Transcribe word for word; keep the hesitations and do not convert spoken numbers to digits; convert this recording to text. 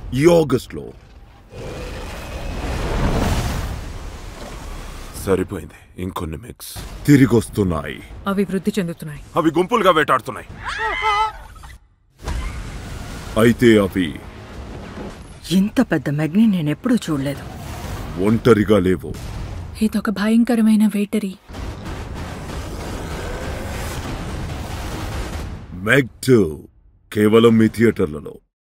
ఈ ఆగస్ట్లో. సరిపోయింది. ఇంకొన్ని మిక్స్ తిరిగొస్తున్నాయి. అవి వృద్ధి చెందుతున్నాయి. అవి గుంపులుగా వేటాడుతున్నాయి. అయితే అవి ఇంత పెద్ద మెగ్ని నేనెప్పుడూ చూడలేదు. ఒంటరిగా లేవు. ఇదొక భయంకరమైన వేటరీ. మెగ్ టూ కేవలం మీ థియేటర్లలో.